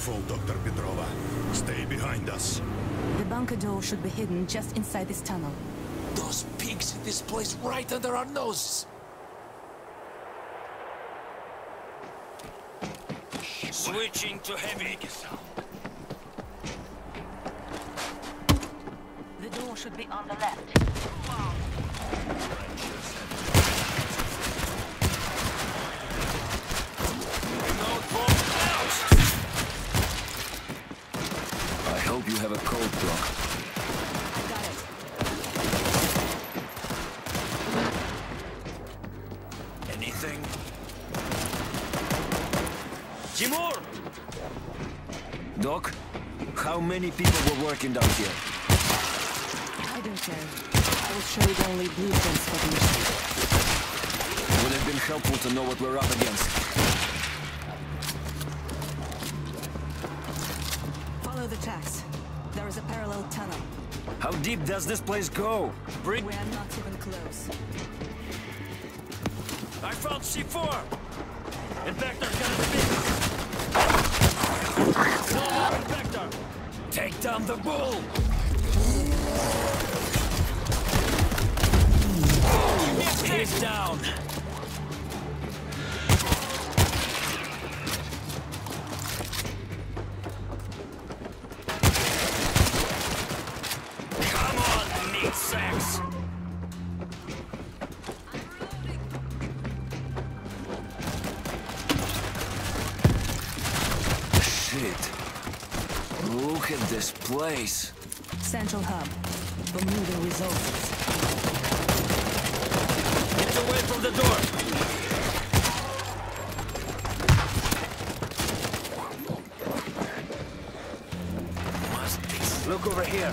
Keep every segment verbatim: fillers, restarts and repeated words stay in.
careful, Doctor Petrova. Stay behind us. The bunker door should be hidden just inside this tunnel. Those pigs in this place right under our noses! Switching to heavy. The door should be on the left. I hope you have a cold block. I got it. Anything? Timur! Doc, how many people were working down here? I don't know. I will show you only blueprints for the mission. Would have been helpful to know what we're up against. Follow the tracks. There is a parallel tunnel. How deep does this place go? Bring... We are not even close. I found C four! Infector's gonna be... No more Infector! Take down the bull! He's down! Come on, meat sacks! Shit. Look at this place. Central hub. For moving resources. Get away from the door! Must be... Look over here.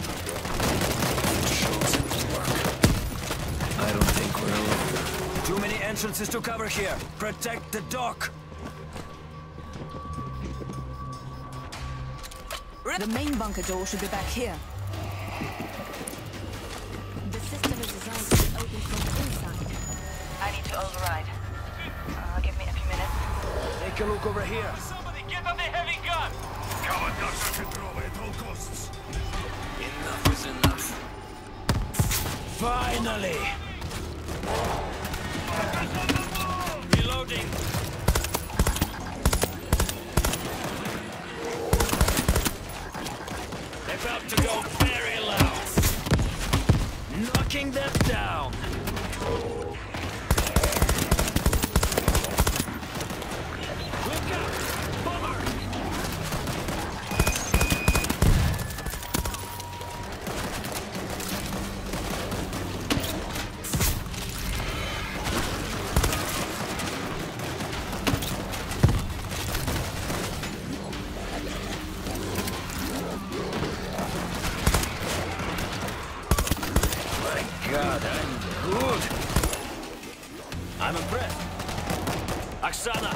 Shows it work. I don't think we're alone. Too many entrances to cover here. Protect the dock. The main bunker door should be back here. The system is designed to be open from inside. I need to override. Uh, give me a few minutes. Take a look over here. Somebody get on the heavy gun! Cover Doctor Petrova at all costs. Enough is enough. Finally! Reloading. About to go very loud. Knocking them down. Look out! Bomber! God, I'm good. I'm impressed. Oksana!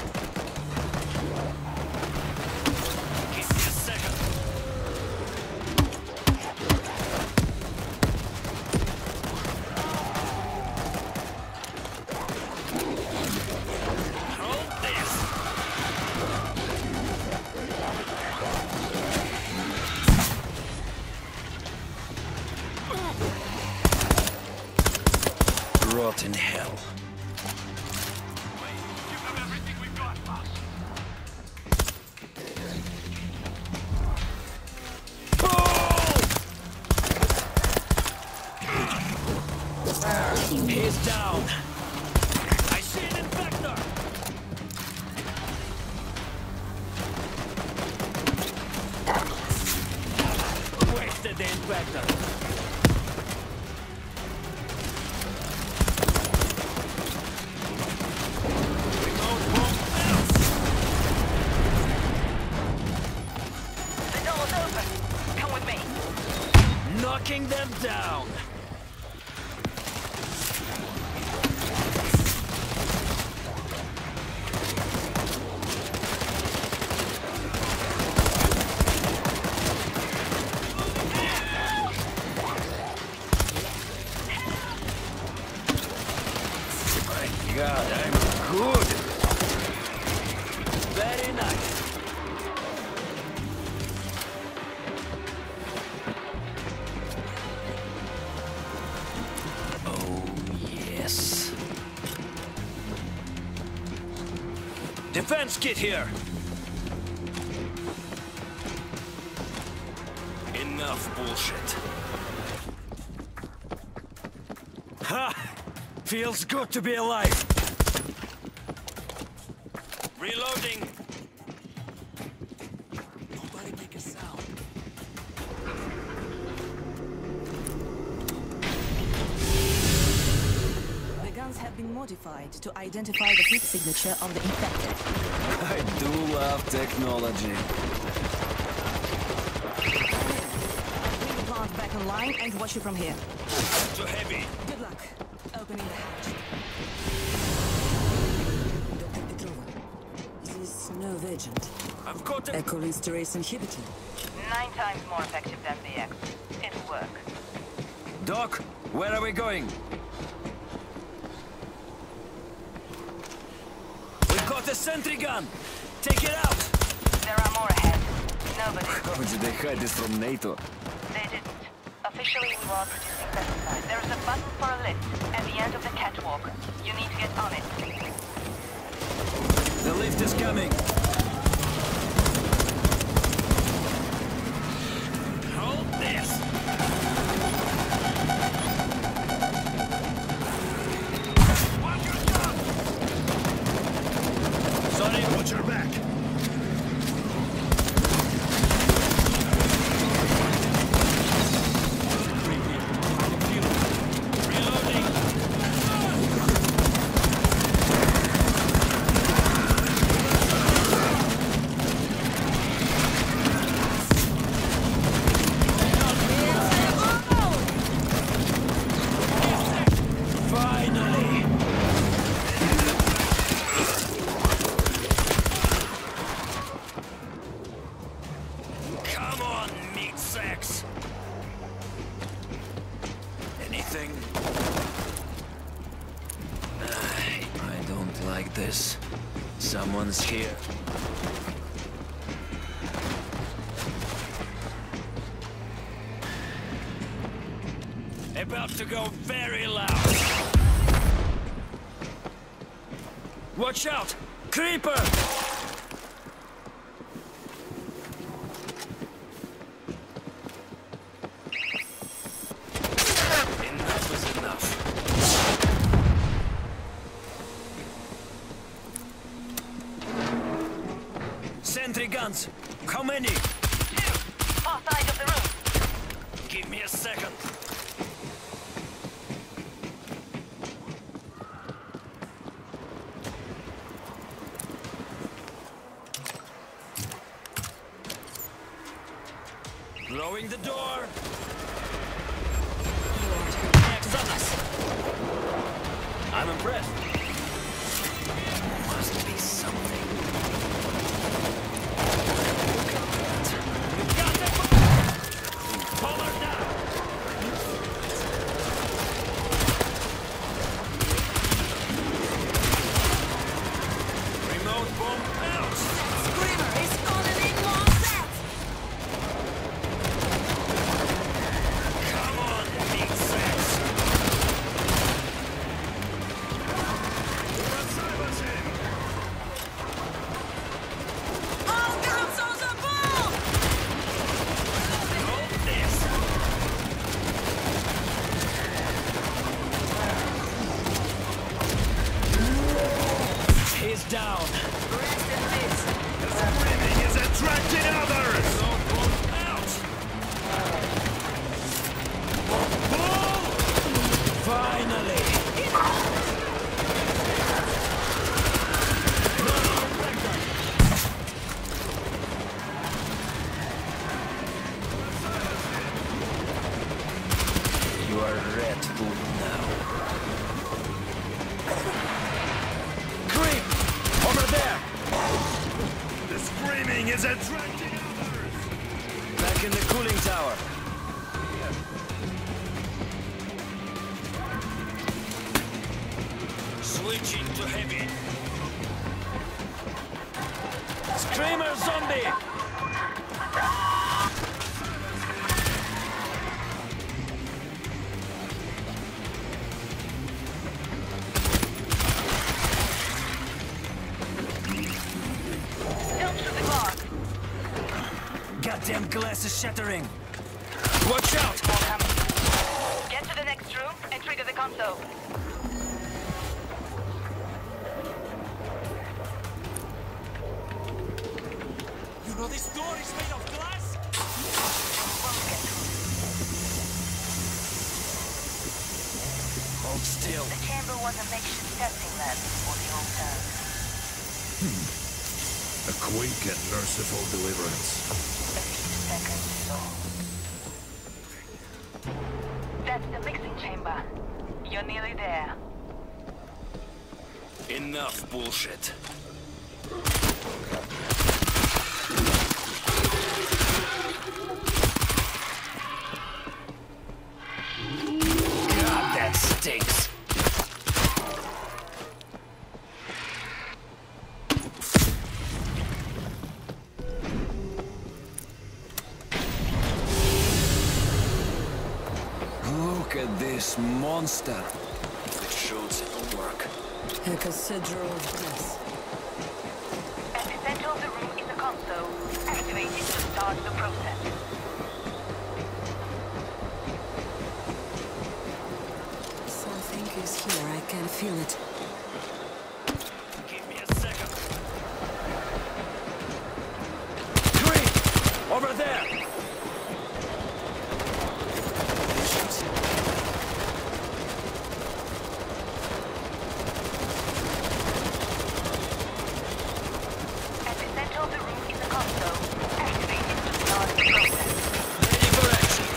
Give me a second. Hold this. Rotten hell. Give them everything we've got, boss. He's down. I see an infector. Wasted the infector. Knocking them down! My God, I'm good! Very nice! Defense kit here! Enough bullshit. Ha! Feels good to be alive. Reloading. Nobody make a sound. The guns have been modified to identify the heat signature of the infected. I do love technology. Bring the plant back online and watch you from here. Too heavy. Good luck. Opening the hatch. Doctor Petrova, this nerve agent, I've got a... echolusterase inhibitor. Nine times more effective than the X. It'll work. Doc, where are we going? We've got a sentry gun! Take it out! There are more ahead. Nobody. How did they hide this from NATO? They didn't. Officially, we are producing pesticides. There is a button for a lift at the end of the catwalk. You need to get on it. The lift is coming. Hold this! Watch your stop! Sorry, Watch your back. reloading! Finally! Come on, meat sacks! Anything? I don't like this. Someone's here. About to go very loud. Watch out! Creeper! Enough is enough. Sentry guns! How many? Far side of the room. Give me a second. Blowing the door. Next on us. I'm impressed. Must be something. You got it! Pull her down. Remote bomb out. Screamer is calling in more sets! Come on, meat sacks. All guns on the ball! Hold this. He's down. Rest in peace. Screaming is attracting others! Remote bomb out. Finally. You are red food now. Creep! Over there! The screaming is attracting others! Back in the cooling tower. Switching to heavy. Screamer zombie! glass is shattering. Watch out! More coming. Get to the next room and trigger the console. You know this door is made of glass? Won't get through. Hold still. The chamber was a makeshift testing lab for the old town. A quick and merciful deliverance. A few seconds, so. That's the mixing chamber. You're nearly there. Enough bullshit. God, that stinks. Look at this monster. It shows it'll work. A cathedral of death. At the center of the room is a console. Activate it to start the process. Something is here, I can feel it. Give me a second. Green! Over there! At the center of the room is a console. Activate it to start the process. Ready for action.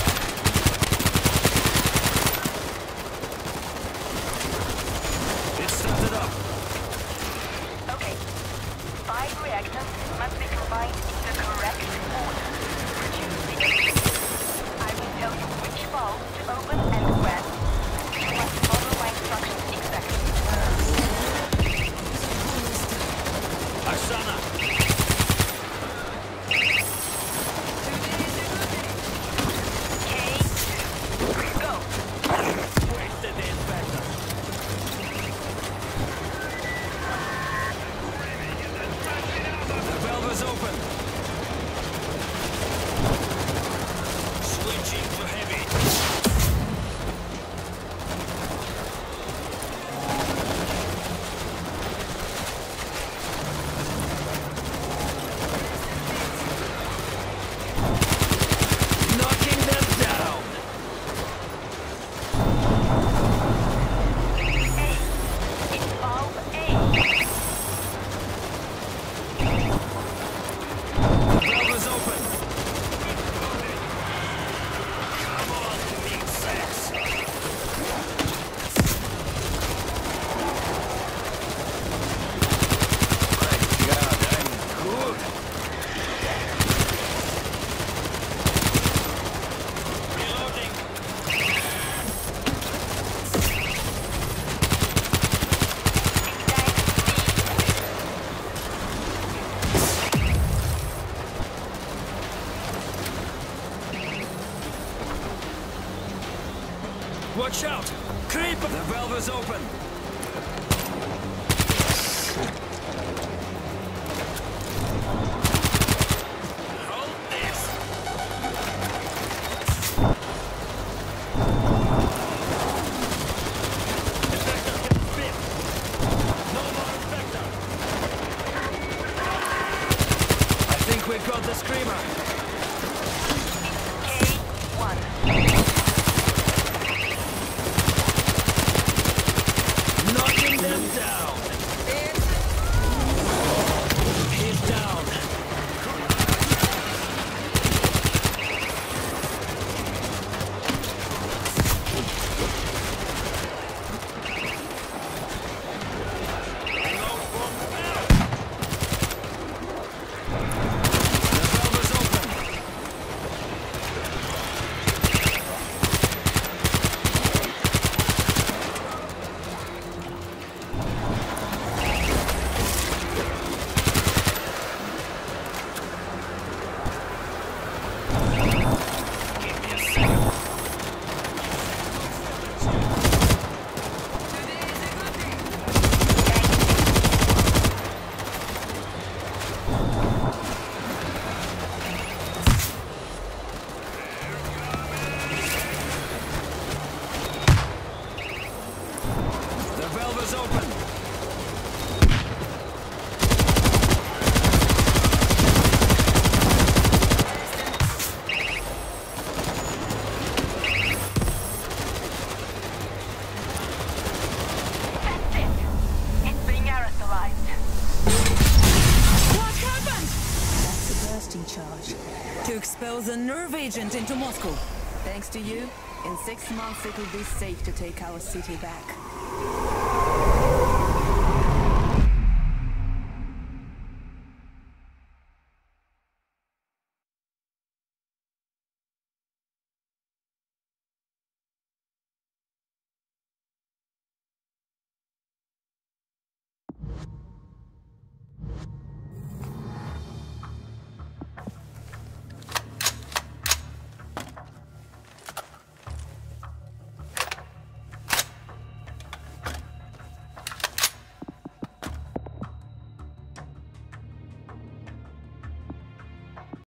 It started up. Okay. Five reactors must be combined in the correct order. Produce the agent. I will tell you which valve to open and when. You must follow my instructions exactly. Arsana! K two. Go. Wasted the inspector. The valve is open. Switching to heavy. Knocking them down. It's valve A. The valve is open. Come on, meat sacks. My God, I'm good. Reloading. Watch out! Creep! The valve is open. Hold this. Inspector, get spit. No more inspector. I think we've got the screamer. K one. goes a nerve agent into Moscow. Thanks to you, in six months it will be safe to take our city back.